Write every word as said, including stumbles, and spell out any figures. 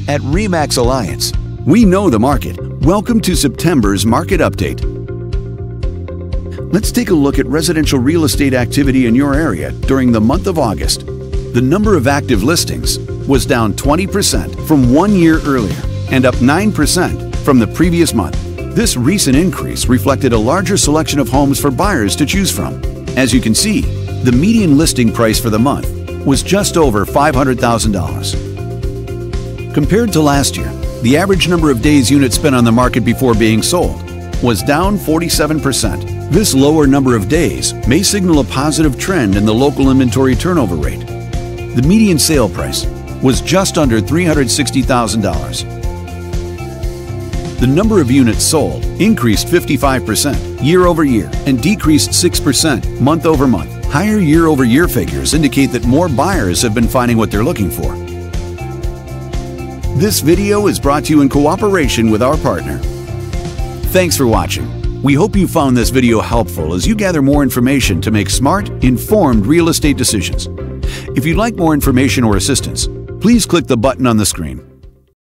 At REMAX Alliance, we know the market. Welcome to September's Market Update. Let's take a look at residential real estate activity in your area during the month of August. The number of active listings was down twenty percent from one year earlier and up nine percent from the previous month. This recent increase reflected a larger selection of homes for buyers to choose from. As you can see, the median listing price for the month was just over five hundred thousand dollars. Compared to last year, the average number of days units spent on the market before being sold was down forty-seven percent. This lower number of days may signal a positive trend in the local inventory turnover rate. The median sale price was just under three hundred sixty thousand dollars. The number of units sold increased fifty-five percent year over year and decreased six percent month over month. Higher year-over-year figures indicate that more buyers have been finding what they're looking for. This video is brought to you in cooperation with our partner. Thanks for watching. We hope you found this video helpful as you gather more information to make smart, informed real estate decisions. If you'd like more information or assistance, please click the button on the screen.